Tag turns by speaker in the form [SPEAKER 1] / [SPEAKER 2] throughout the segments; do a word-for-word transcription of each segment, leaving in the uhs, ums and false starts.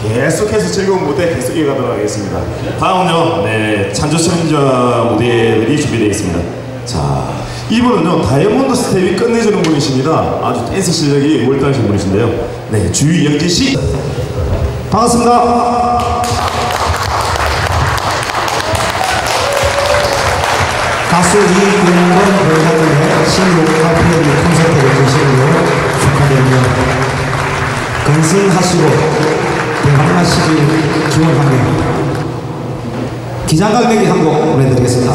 [SPEAKER 1] 계속해서 즐거운 무대 계속 이어가도록 하겠습니다. 다음은요, 네, 찬조 챌린저 무대들이 준비되어 있습니다. 자, 이분은요, 다이아몬드 스텝이 끝내주는 분이십니다. 아주 댄스 실력이 몰두하신 분이신데요. 네, 주영진 씨. 반갑습니다.
[SPEAKER 2] 가수 이근건 배우자들의 신곡과 피어리 콘서트를 보시는데요. 축하드립니다. 건승하시고 대박나시길 기원합니다. 기장갈매기 한 곡 보내드리겠습니다.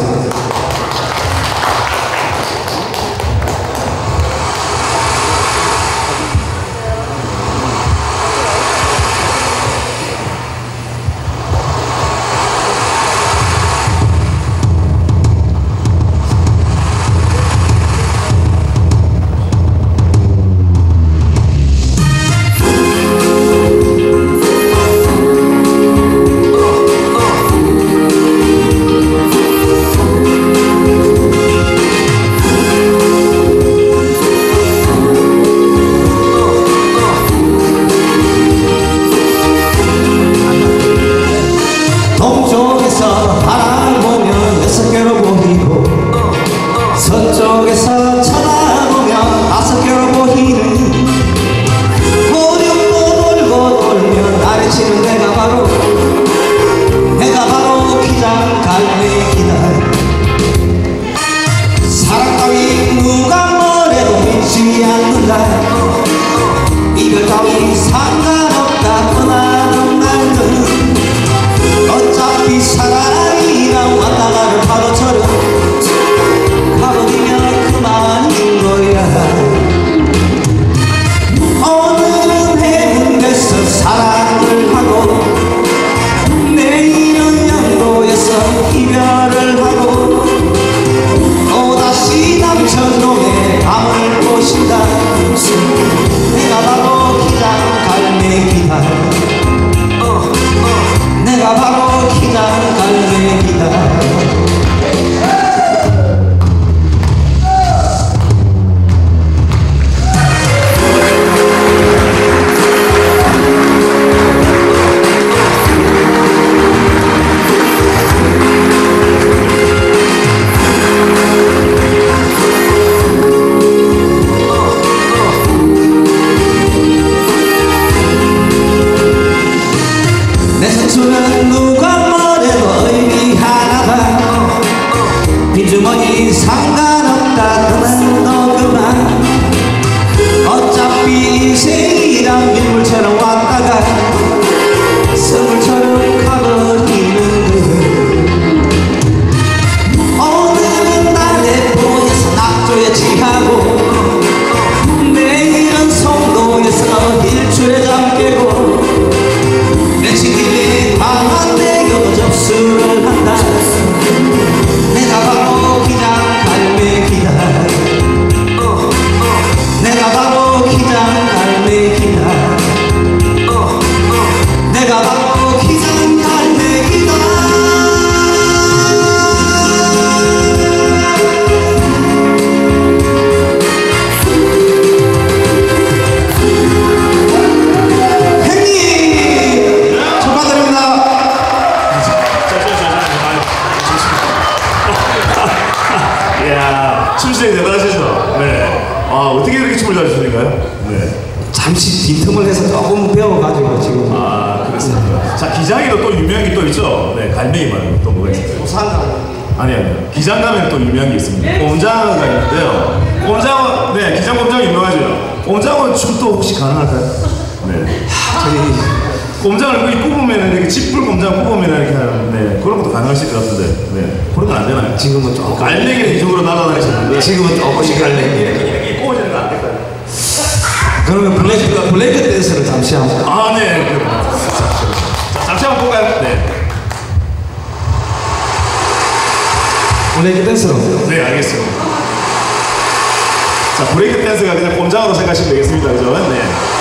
[SPEAKER 2] 동쪽에서 바람을 보면 여섯 개로 보이고 서쪽에서 쳐다보면 다섯 개로 보이는 고령도 돌고 돌면 아래치는 내가 바로 내가 바로 기장갈매기다. 사랑 따위 누가 뭐래도 믿지 않는다. 이별 따위 상관없다. 떠나는 날은 어차피 사랑이랑 왔다가는 바로처럼 가버리면 그만인 거야. 어느 해운대에서 사랑을 하고 내일은 영도에서 이별을 하고 또다시 남천동에 밤을 보신다. 내가 바로 기장갈매기다. 내가 바로 기장갈매기다. 내 선수는 누가 뭐래도 의미 하나 봐. 빈주머니 상관없다. 그만 너 그만. 어차피 인생이란 민물처럼 왔다가 선물처럼 가버리는 그 오늘은 나를 보내서 낙조에 취하고 내일은 송도에서 일출에 잠깨고 며칠이 방학대교 접수를 한다. 내가 바로 기장갈매기다. 내가 바로 기장갈매기다. 내가 바로 기장갈매기다.
[SPEAKER 1] 춤실이 대단하시죠? 네. 아, 어떻게 그렇게 춤을 잘 추시는가요? 네.
[SPEAKER 2] 잠시 빈틈을 해서 조금 배워가지고 지금.
[SPEAKER 1] 아, 그렇습니다. 자, 기장이도 또 유명한 게 또 있죠? 네, 갈매기 말고 또 뭐가 있어요?
[SPEAKER 2] 부산가.
[SPEAKER 1] 아니, 아니요. 기장 가면 또 유명한 게 있습니다. 꼼장어가 있는데요. 꼼장어, 네, 기장 꼼장어 유명하죠? 꼼장어 춤도 혹시 가능할까요? 네.
[SPEAKER 2] 저희
[SPEAKER 1] 꼼장을 여기 꼽으면 이렇게 짚불 꼼장 꼽으면 이렇게 하는, 네, 그런 것도 가능하실 것 같은데, 네, 그런 건 안 되나요?
[SPEAKER 2] 지금은 조금.
[SPEAKER 1] 갈매기는 이쪽으로 날아다니셨는데
[SPEAKER 2] 지금은 조금씩 갈매기.
[SPEAKER 1] 이렇게 꼽아지는 거 안 될까요?
[SPEAKER 2] 그러면 블랙, 블랙 댄스를 잠시 한번.
[SPEAKER 1] 아, 네. 자, 잠시 한번 볼까요? 네.
[SPEAKER 2] 블랙 댄스로.
[SPEAKER 1] 네, 알겠습니다. 자, 브레이크 댄스가 그냥 꼼장으로 생각하시면 되겠습니다. 그죠? 네.